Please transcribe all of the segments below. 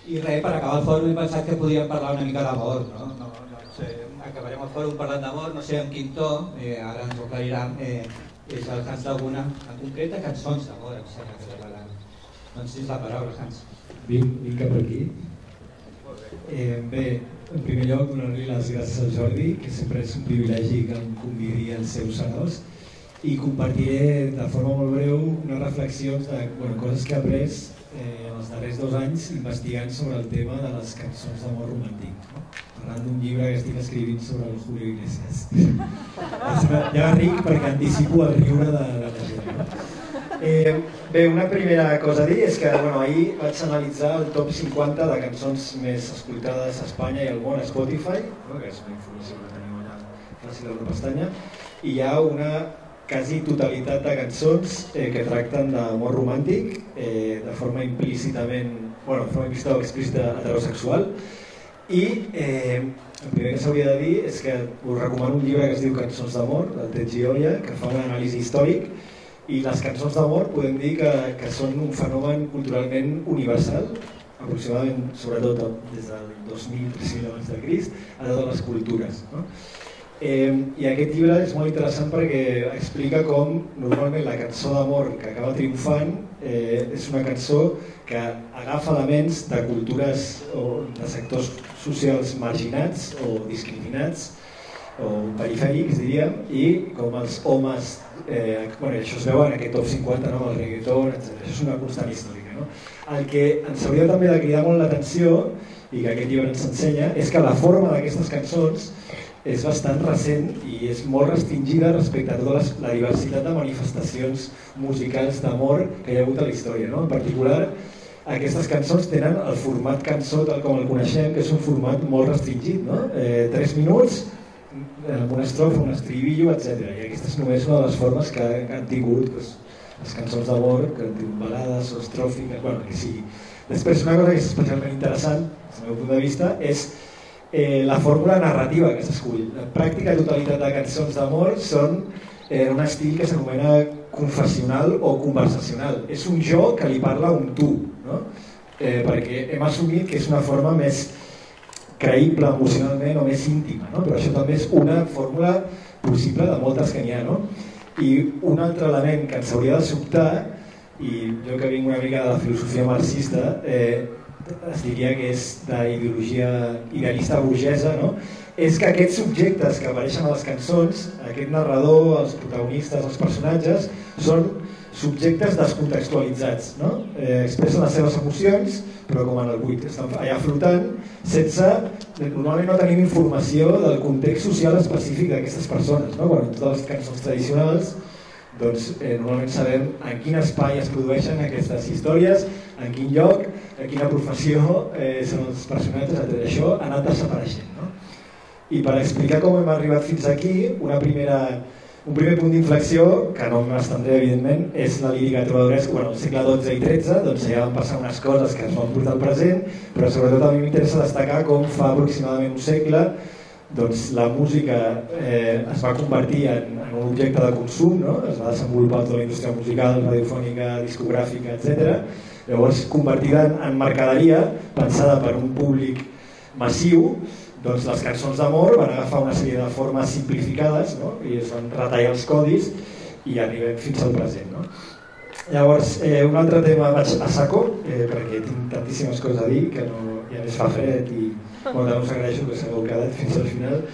I res, per acabar el fòrum he pensat que podíem parlar una mica d'amor, no? No sé, acabarem el fòrum parlant d'amor, no sé en quin to, ara ens ho aclariran, és el Hans Laguna, en concret de cançons d'amor, em sembla que parlaran. Doncs tens la paraula, Hans. Vinc cap aquí. Bé, en primer lloc donar-li les gràcies al Jordi, que sempre és un privilegi que em convidi als seus saraos, i compartiré de forma molt breu unes reflexions de coses que he après en els darrers 2 anys investigant sobre el tema de les cançons d'amor romàntic, parlant d'un llibre que estic escrivint sobre el Julio Iglesias. Ja ric perquè anticipo el riure de la gent. Bé, una primera cosa a dir és que ahir vaig analitzar el top 50 de cançons més escoltades a Espanya i al món a Spotify, que és una informació que teniu allà fàcil a la pestanya, i hi ha una quasi totalitat de cançons que tracten d'amor romàntic de forma implícitament, de forma implícita o explícita heterosexual. I el primer que s'hauria de dir és que us recomano un llibre que es diu Cançons d'amor, del Ted Gioia, que fa un anàlisi històric, i les cançons d'amor podem dir que són un fenomen culturalment universal, aproximadament, sobretot des del 2000-3000 abans de Crist, a totes les cultures. I aquest llibre és molt interessant perquè explica com normalment la cançó d'amor que acaba triomfant és una cançó que agafa elements de cultures o de sectors socials marginats o discriminats o perifèrics, diríem, i com els homes, això es veu en aquest top 50, el reggaeton, etc. Això és una constant històrica. El que ens hauria també de cridar molt l'atenció, i que aquest llibre ens ensenya, és que la forma d'aquestes cançons és bastant recent i és molt restringida respecte a tota la diversitat de manifestacions musicals d'amor que hi ha hagut a la història. En particular, aquestes cançons tenen el format cançó tal com el coneixem, que és un format molt restringit, 3 minuts, amb una estrofa, un estribillo, etc. I aquesta és només una de les formes que han tingut les cançons d'amor, que han tingut balades o estròfiques, que sigui. Després, una cosa que és especialment interessant, des del meu punt de vista, és la fórmula narrativa que s'escull. La pràctica totalitat de cançons d'amor són un estil que s'anomena confessional o conversacional. És un jo que li parla a un tu, perquè hem assumit que és una forma més creïble emocionalment o més íntima, però això també és una fórmula possible de moltes que n'hi ha. I un altre element que ens hauria de sobtar, i jo que vinc una mica de la filosofia marxista, es diria que és d'ideologia idealista burgesa, és que aquests subjectes que apareixen a les cançons, aquest narrador, els protagonistes, els personatges, són subjectes descontextualitzats, expressen les seves emocions, però com en el buit, estan allà flotant, sense, normalment no tenim informació del context social específic d'aquestes persones, quan en totes les cançons tradicionals normalment sabem en quin espai es produeixen aquestes històries, en quin lloc, en quina professió són els personatges, etc. Això ha anat desapareixent. I per explicar com hem arribat fins aquí, un primer punt d'inflexió, que no m'estendré evidentment, és la lírica trobadoresca. Al segle XII i XIII ja van passar unes coses que es van portar al present, però sobretot a mi m'interessa destacar com fa aproximadament un segle la música es va convertir en un objecte de consum, es va desenvolupar tota la indústria musical, radiofònica, discogràfica, etc. Llavors, convertida en mercaderia, pensada per un públic massiu, les cançons d'amor van agafar una sèrie de formes simplificades i es van retallar els codis i arribem fins al present. Llavors, un altre tema, vaig a saco, perquè tinc tantíssimes coses a dir que ja més fa fred i també us agraeixo que s'hagueu quedat fins al final.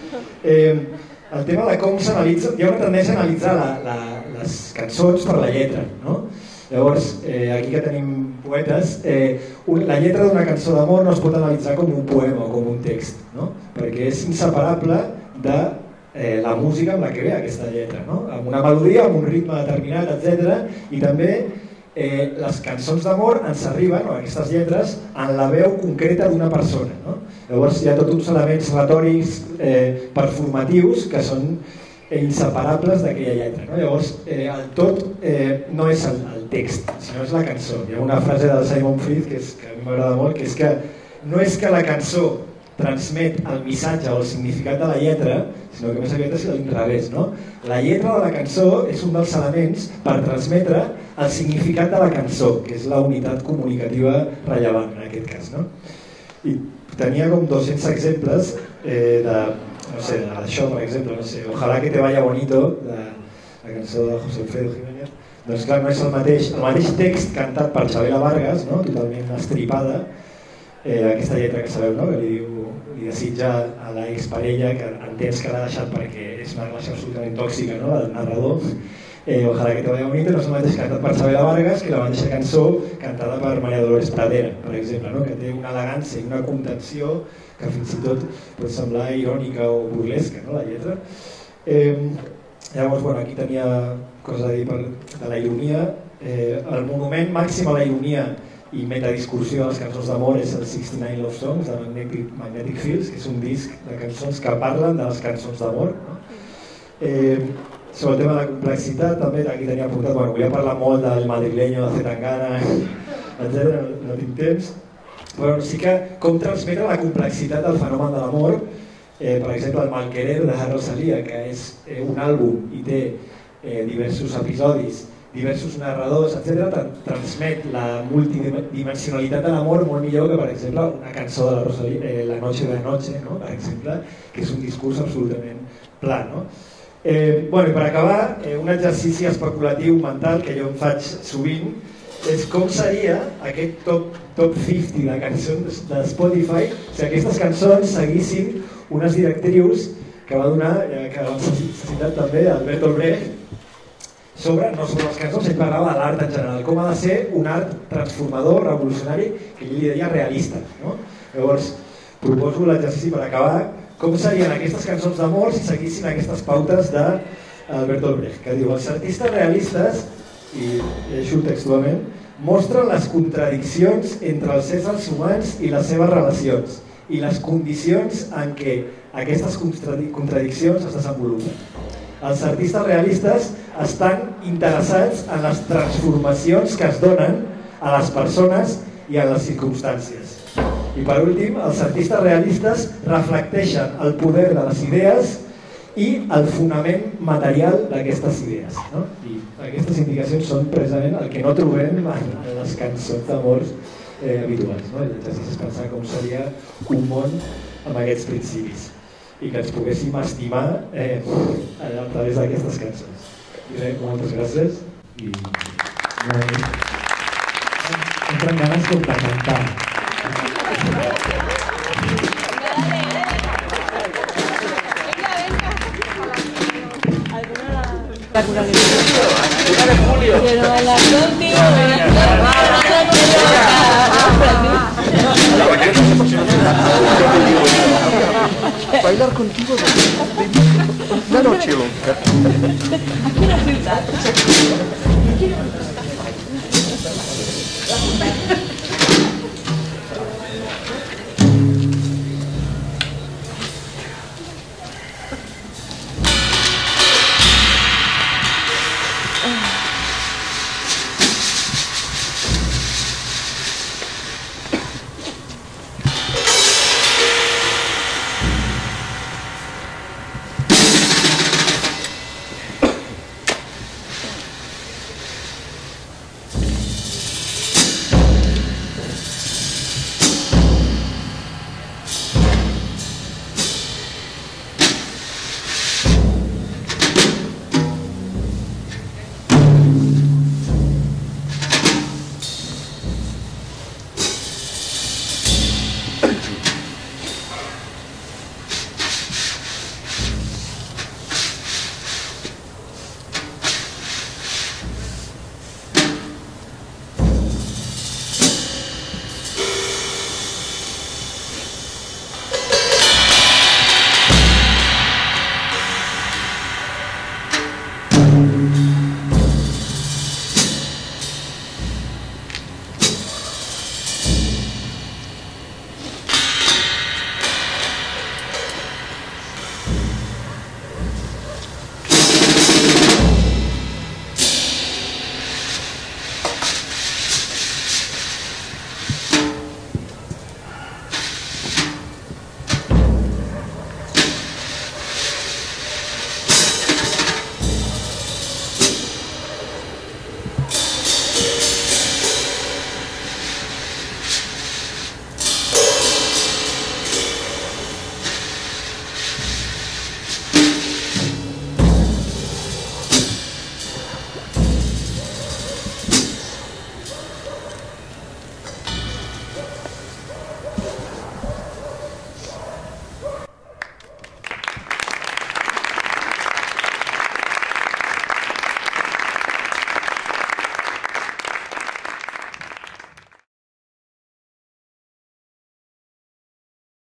El tema de com s'analitza, hi ha una tendència a analitzar les cançons per la lletra. Llavors, aquí que tenim poetes, la lletra d'una cançó d'amor no es pot analitzar com un poema o com un text, perquè és inseparable de la música amb la que ve aquesta lletra, amb una melodia, amb un ritme determinat, etc. I també les cançons d'amor ens arriben, aquestes lletres, en la veu concreta d'una persona. Llavors hi ha tots uns elements retòrics performatius que són inseparables d'aquella lletra. Llavors el tot no és el text, sinó és la cançó. Hi ha una frase del Simon Fried que a mi m'agrada molt, que és que no és que la cançó transmet el missatge o el significat de la lletra, sinó que més aviat és a l'inrevés. La lletra de la cançó és un dels elements per transmetre el significat de la cançó, que és la unitat comunicativa rellevant en aquest cas, no? I tenia com 200 exemples d'això, per exemple, Ojalá que te vaya bonito, de la cançó de José Alfredo Jiménez. Doncs clar, no és el mateix text cantat per Chabela Vargas, no? Totalment estripada, aquesta lletra que sabeu, no? Que li desitja a l'exparella, que entens que l'ha deixat perquè és una relació absolutament tòxica, no? El narrador. Ojalá que te vaya bonito, no és el mateix cantat per Chabela Vargas que la mateixa cançó cantada per María Dolores Pradera, per exemple, no? Que té una elegància i una contenció que fins i tot pot semblar irònica o burlesca, no? La lletra. Llavors, bueno, aquí tenia coses a dir de la ironia. El monument màxim a la ironia i metadiscursió de les cançons d'amor és el 69 Love Songs de Magnetic Fields, que és un disc de cançons que parlen de les cançons d'amor, no? Sobre el tema de la complexitat, també aquí tenia apuntat, bueno, volia parlar molt del madrileño, de Zetangana, etc. No tinc temps, però sí que com transmetre la complexitat del fenomen de l'amor. Per exemple, el Malquerer de Rosalía, que és un àlbum i té diversos episodis, diversos narradors, etc., transmet la multidimensionalitat de l'amor molt millor que, per exemple, una cançó de la Rosalía, La noche de noche, no? Per exemple, que és un discurs absolutament pla, no? Bueno, i per acabar, un exercici especulatiu mental que jo em faig sovint és com seria aquest top 50 de cançons de Spotify si aquestes cançons seguissin unes directrius que va donar, que l'ha citat també Albertolt Brecht, no sobre les cançons, ell parlava de l'art en general, com ha de ser un art transformador, revolucionari, que ell li deia realista, no? Llavors, proposo l'exercici per acabar, com serien aquestes cançons d'amor si seguissin aquestes pautes d'Albertolt Brecht, que diu: els artistes realistes, i llegeixo textualment, mostren les contradiccions entre els éssers humans i les seves relacions i les condicions en què aquestes contradiccions es desenvolupen. Els artistes realistes estan interessats en les transformacions que es donen a les persones i a les circumstàncies. I per últim, els artistes realistes reflecteixen el poder de les idees i el fonament material d'aquestes idees, no? I aquestes indicacions són precisament el que no trobem en les cançons d'amor habituals, no? L'exercici és pensar com seria un món amb aquests principis i que ens poguéssim estimar a través d'aquestes cançons. I res, moltes gràcies i entren ganes com de cantar. Bailar contigo de noche, loca. Aquí en la ciudad.